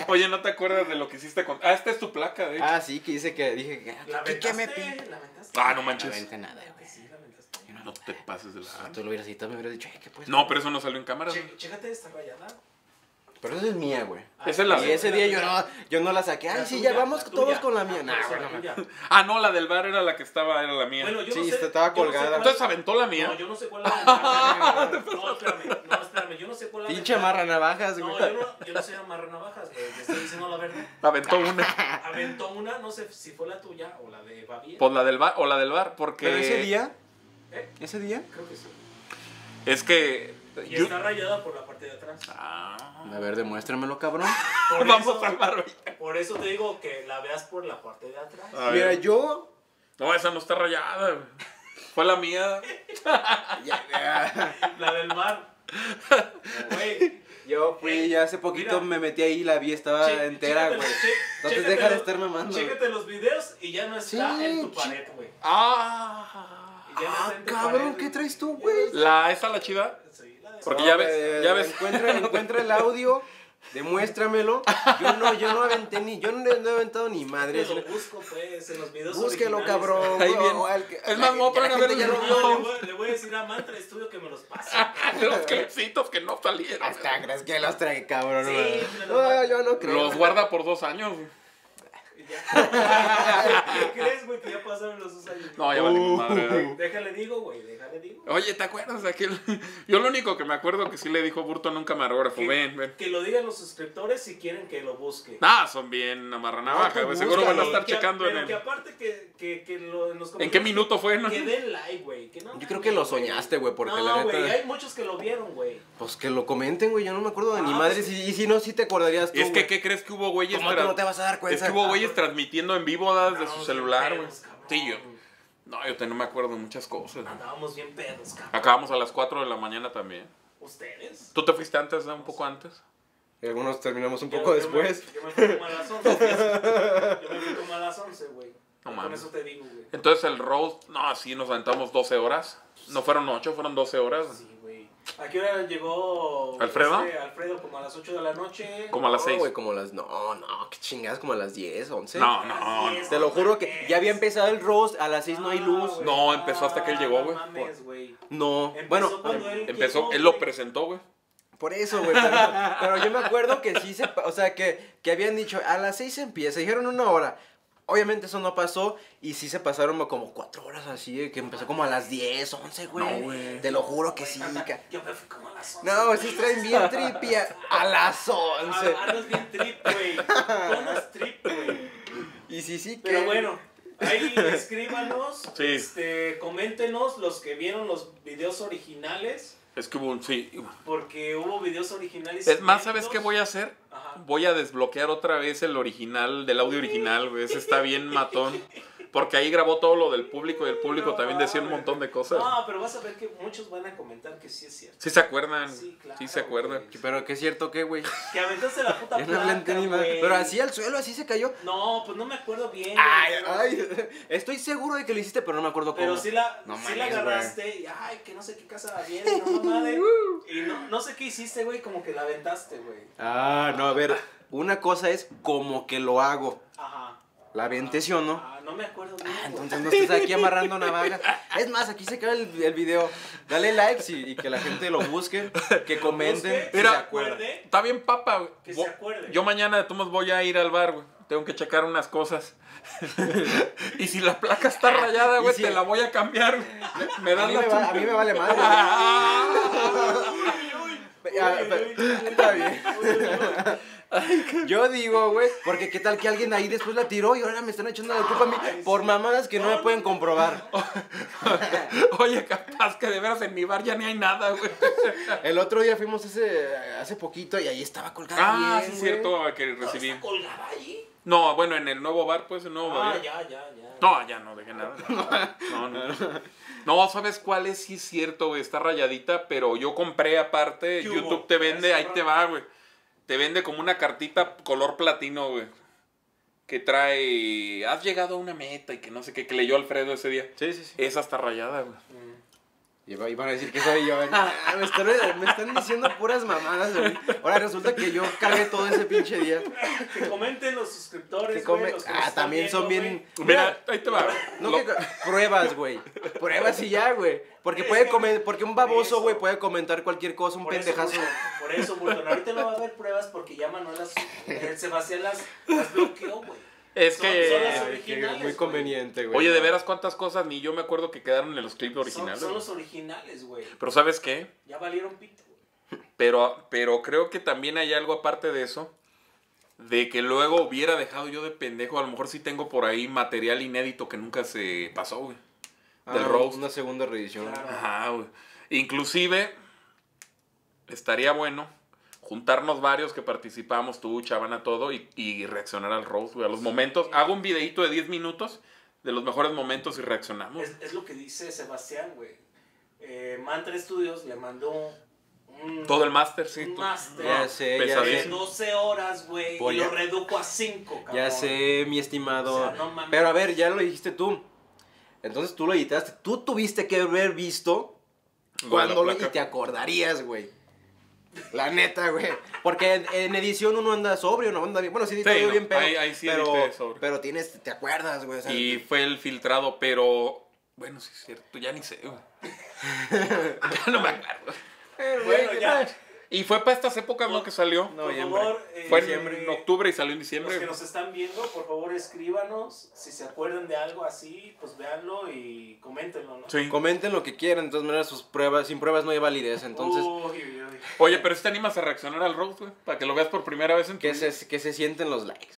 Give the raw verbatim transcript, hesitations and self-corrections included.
Oye, ¿no te acuerdas de lo que hiciste con...? Ah, esta es tu placa, de hecho. Ah, sí, que dice que dije que... ¿La ¿Qué, qué me aventaste? pide? ¿La aventaste? Ah, no No manches. vente nada, güey. Sí, la aventaste. No te pases de la... Si tú lo hubieras editado, me hubieras dicho, ay, ¿qué puedes? No, pero eso no salió en cámara. Che- Chécate esta rayada. Pero esa es mía, güey. Esa es la- Y ese día yo no, yo no la saqué. Ay, La sí, tuya, ya vamos la todos tuya. con la mía. Ah, Nah, por eso güey, la no. tuya. Ah, no, la del bar era la que estaba, era la mía. Bueno, yo Sí, no sé, esta estaba yo no sé colgada. cuál- Entonces aventó la mía. No, yo no sé cuál es la de... No, espérame, no, espérame, yo no sé cuál es la Pinche de- amarra navajas, güey. No, yo no, yo no soy amarra navajas, güey, te estoy diciendo la verdad. Aventó una. Aventó una, no sé si fue la tuya o la de Baviera. Pues la del bar, o la del bar, porque... Pero ese día, ¿Eh? ese día. Creo que sí. Es que... Y yo- está rayada por la parte de atrás. Ah. A ver, demuéstramelo, cabrón. Por Vamos eso, al bar ahorita. por eso te digo que la veas por la parte de atrás. A Mira, ver. yo... No, esa no está rayada, güey. Fue la mía. Ya, ya. La del mar. Güey. Yo fui, ya hace poquito Mira. me metí ahí y la vi, estaba che- entera, chécate- güey. che- Entonces chécate deja de los- estar mamando. güey. Chécate los videos y ya no está Sí, en tu chi- pared, güey. Ah. Y ya no Ah, está en tu cabrón, pared, ¿qué güey. traes tú, güey? La, esa la chida. Sí, la de- Porque No, ya ves, eh, ya ves. Encuentra, encuentra el audio, demuéstramelo. Yo no, yo no aventé ni, yo no, no he aventado ni madre. Te lo busco, pues, en los videos Búsquelo, originales. cabrón. Ahí güey, viene. o al que- Es más, me voy a ya la poner a gente ver ya el lo video. No, vio. le voy, le voy a decir a Mantra Estudio que me los pase. Los clipsitos que no salieron. Hasta crees que los trae, cabrón. Sí, güey. me los No, yo no creo. Los guarda por dos años. güey. Y ya. ¿Qué crees, güey? Que ya pasaron los dos años. No, ya vale madre. güey. Déjale digo, güey, déjale digo. Oye, ¿te acuerdas de aquel? Yo lo único que me acuerdo que sí le dijo Burton a un camarógrafo. Que, Ven, ven. que lo digan los suscriptores si quieren que lo busque. Ah, son bien amarranavaja, No, güey. pues Seguro van a búscalo. estar Que- checando pero en que el... aparte que, que, que lo, en los ¿En comentarios qué minuto fue, no? Que den like, güey. Que no, Yo creo que lo soñaste, güey, porque no, la güey, neta. hay muchos que lo vieron, güey. Pues que lo comenten, güey. Yo no me acuerdo de ni Ah, madre. pues- Y, y si no, sí te acordarías tú. Es que, güey. ¿qué crees que hubo güeyes? ¿Cómo tú tra- no te vas a dar cuenta? Es que hubo güeyes transmitiendo en vivo das, de su Andábamos celular, bien güey. pedos, cabrón. Sí, yo. No, yo te- no me acuerdo de muchas cosas. güey. Andábamos bien pedos, cabrón. Acabamos a las cuatro de la mañana también. ¿Ustedes? ¿Tú te fuiste antes, no? Un poco antes? Y algunos terminamos un Yo- poco yo me- después. Yo me fui como a las once. Yo me fui como a las once, güey. No Con mames. eso te digo, güey. Entonces el roast, no, sí, nos aventamos doce horas. No fueron ocho, fueron doce horas. Sí, güey. ¿A qué hora llegó ¿Alfredo? este Alfredo? Como a las ocho de la noche. Como a las No, seis. güey, como las. No, no, qué chingadas, como a las diez, once. No, A no, las no. diez, Te lo juro que mames. ya había empezado el roast, a las seis no hay Ah, luz. güey. No, empezó hasta que él llegó, güey. No mames, güey. No, Empezó bueno, cuando él Empezó, llegó, él lo güey. presentó, güey. por eso, güey. Pero, pero yo me acuerdo que sí se. pa- O sea, que, que habían dicho, a las seis empieza. Dijeron una hora. Obviamente eso no pasó y sí se pasaron como cuatro horas así, que empezó como a las diez, once, güey. No, güey. Te lo juro que sí. Anda, ca- Yo me fui como a las once. No, sí traen bien trippy a, a las once. Ah, Andas bien trip, güey. Tú andas trip, güey. Y sí, sí, que... Pero bueno, ahí escríbanos, Sí. este, coméntenos los que vieron los videos originales, Es que hubo un, sí. porque hubo videos originales. Es más, ¿sabes inéditos. qué voy a hacer? Ajá. Voy a desbloquear otra vez el original, del audio original, güey. Ese está bien matón. Porque ahí grabó todo lo del público y el público No, también decía un mames. montón de cosas. No, pero vas a ver que muchos van a comentar que sí es cierto. Sí se acuerdan, Sí, claro, sí se acuerdan. güey. Pero que es cierto que, güey. Que aventaste la puta Ya no le entendí placa, más. güey. Pero así al suelo, así se cayó. No, pues no me acuerdo bien. Ay, güey, ay, estoy seguro de que lo hiciste, pero no me acuerdo cómo. Pero sí la, No sí la mames, agarraste y ay, que no sé qué casa viene, no mamade. Y no, no sé qué hiciste, güey, como que la aventaste, güey. Ah, no, a ver, una cosa es como que lo hago. Ajá. La vente, ¿sí o no? Ah, no me acuerdo bien. Ah, güey. entonces no estés aquí amarrando navajas. Es más, aquí se acaba el, el video. Dale likes y, y que la gente lo busque, que comenten. busque, si Mira, se acuerdan. acuerde. Está bien, papa, güey. Que Vo- se acuerde. Yo mañana de todos modos voy a ir al bar, güey. Tengo que checar unas cosas. Y si la placa está rayada, Y güey, si- te la voy a cambiar. güey. Me A das mí la me, va- a mí me vale madre. Ah, pero- Está bien. Yo digo, güey, porque qué tal que alguien ahí después la tiró y ahora me están echando la culpa a mí por mamadas que no me pueden comprobar. Oye, capaz que de veras en mi bar ya ni hay nada, güey. El otro día fuimos ese, hace poquito y ahí estaba colgada Ah, bien, sí, es güey. cierto, que ¿No recibí. está colgada allí? No, bueno, en el nuevo bar, pues, el nuevo Ah, bar. ya, ya, ya. No, ya no dejé nada. No, no. No, ¿sabes cuál es? Sí es cierto, güey. Está rayadita, pero yo compré aparte. ¿Qué hubo? YouTube te vende, Eso, ahí te va, güey. Te vende como una cartita color platino, güey. Que trae, has llegado a una meta y que no sé qué, que leyó Alfredo ese día. Sí, sí, sí. Esa está rayada, güey. Mm. Y va- y van a decir que soy yo. Ah, me, están, me están diciendo puras mamadas, güey. Ahora resulta que yo cagué todo ese pinche día. Que comenten los suscriptores, Que güey, come- los que Ah, nos están también son viendo, bien... güey. Mira, ahí te va. No, Lo- que, pruebas, güey. Pruebas y ya, güey. Porque Es puede que- comer, porque un baboso, eso. güey, puede comentar cualquier cosa, un Por eso, pendejazo. Bulton, por eso, Bulton, ahorita no va a haber pruebas porque ya Manuel las, el Sebastián las, las bloqueó, güey. Es Son- son las que... Ay, qué- originales, muy güey. conveniente, güey. Oye, de veras, cuántas cosas ni yo me acuerdo que quedaron en los clips Son, originales. son güey. los originales, güey. Pero ¿sabes qué? Ya valieron pito, güey. Pero, pero creo que también hay algo aparte de eso. De que luego hubiera dejado yo de pendejo. A lo mejor sí tengo por ahí material inédito que nunca se pasó, güey. Del Ah, roast. una segunda reedición. Claro. Ajá, güey. Inclusive, estaría bueno juntarnos varios que participamos, tú, Chavana, todo, y, y reaccionar al roast, güey, a los momentos. Hago un videito de diez minutos de los mejores momentos y reaccionamos. Es, es lo que dice Sebastián, güey. Eh, Mantra Studios le mandó un, Todo el máster, sí. un tú- máster Ya sé, ya de Pesadísimo. doce horas, güey, Por y ya- lo redujo a cinco, cabrón. Ya sé, mi estimado. O sea, no mames. Pero a ver, ya lo dijiste tú. Entonces tú lo editaste. Tú tuviste que haber visto Lo de cuando la lo... Y placa. te acordarías, güey. La neta, güey. Porque en, en edición uno anda sobrio, no anda bien. Bueno, sí, edité Sí, no, bien, pero... ahí- ahí sí pero, edité sobrio. pero tienes... Te acuerdas, güey. O sea, Y fue el filtrado, pero... Bueno, sí es cierto, ya ni sé, güey. Ya no me acuerdo. eh, güey, Bueno, ¿qué ya. tal? Y fue para estas épocas, ¿no? Que salió. Por Noviembre. favor, eh, Fue diciembre, en octubre y salió en los diciembre. que nos están viendo, por favor, escríbanos. Si se acuerdan de algo así, pues véanlo y coméntenlo, ¿no? Sí. Comenten lo que quieran. De todas maneras, sus pruebas... Sin pruebas no hay validez. Entonces... Uy, uy, uy. Oye, pero si te animas a reaccionar al roast, güey, para que lo veas por primera vez en tu ¿Qué vida. se, qué se sienten los likes?